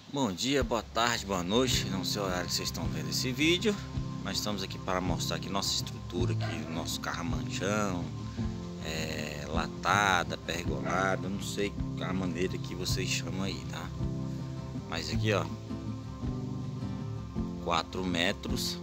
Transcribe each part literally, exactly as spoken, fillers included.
Bom dia, boa tarde, boa noite. Não sei o horário que vocês estão vendo esse vídeo, mas estamos aqui para mostrar aqui nossa estrutura, aqui o nosso carramanchão, é, latada, pergolada, não sei a maneira que vocês chamam aí, tá? Mas aqui, ó, quatro metros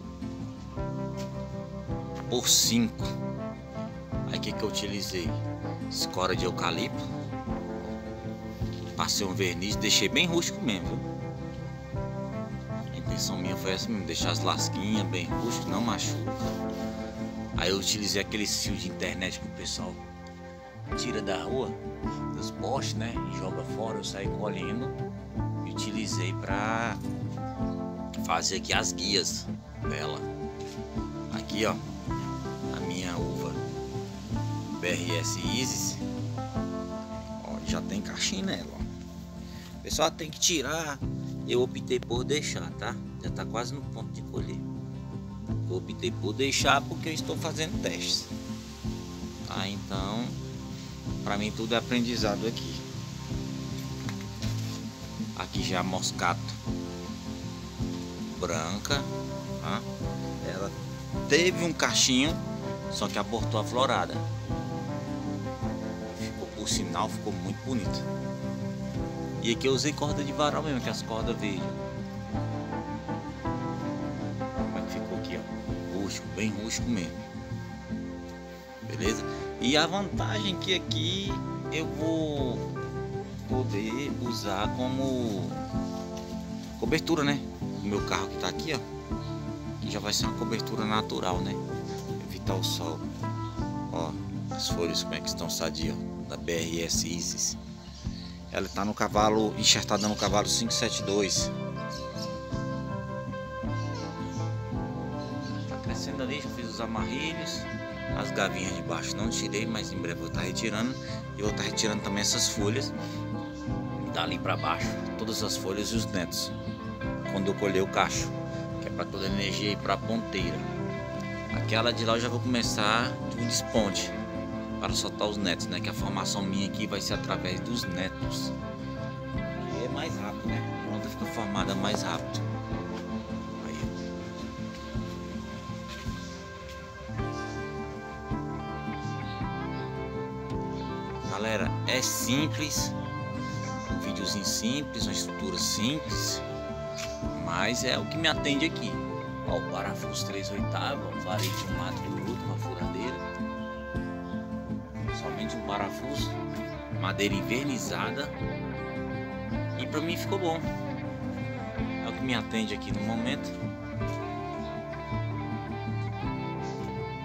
por cinco. Aí que que eu utilizei? Escora de eucalipto, passei um verniz, deixei bem rústico mesmo, viu? A intenção minha foi essa mesmo, deixar as lasquinhas bem rústicas, não machuca. Aí eu utilizei aqueles fios de internet que o pessoal tira da rua, dos postes, né, e joga fora. Eu saí colhendo e utilizei para fazer aqui as guias dela. Aqui, ó, a minha uva B R S Isis, ó, já tem caixinha nela, ó. O pessoal tem que tirar. Eu optei por deixar, tá? Já tá quase no ponto de colher. Eu optei por deixar porque eu estou fazendo testes, tá? Então, para mim tudo é aprendizado aqui. Aqui já a moscato branca, tá? Ela teve um cachinho, só que abortou a florada. Ficou, por sinal, ficou muito bonito. E aqui eu usei corda de varal mesmo, que é as cordas verdes. Como é que ficou aqui, ó? Rústico, bem rústico mesmo. Beleza? E a vantagem que aqui eu vou poder usar como cobertura, né? O meu carro que tá aqui, ó, que já vai ser uma cobertura natural, né? Evitar o sol. Ó, as folhas como é que estão sadias, ó, da B R S Isis. Ela está no cavalo, enxertada no cavalo cinco sete dois. Tá crescendo ali, já fiz os amarrilhos. As gavinhas de baixo não tirei, mas em breve eu vou estar retirando. E vou estar retirando também essas folhas dali para baixo, todas as folhas e os netos, quando eu colher o cacho, que é para toda a energia ir para a ponteira. Aquela de lá eu já vou começar de um desponte para soltar os netos, né? Que a formação minha aqui vai ser através dos netos, que é mais rápido, né? A planta fica formada mais rápido. Aí. Galera, é simples, um videozinho simples, uma estrutura simples, mas é o que me atende aqui. Ó, o parafuso três oitavos, varete um mato bruto, uma furadeira. Somente um parafuso, madeira invernizada, e para mim ficou bom. É o que me atende aqui no momento.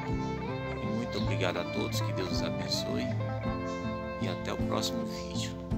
E muito obrigado a todos, que Deus os abençoe, e até o próximo vídeo.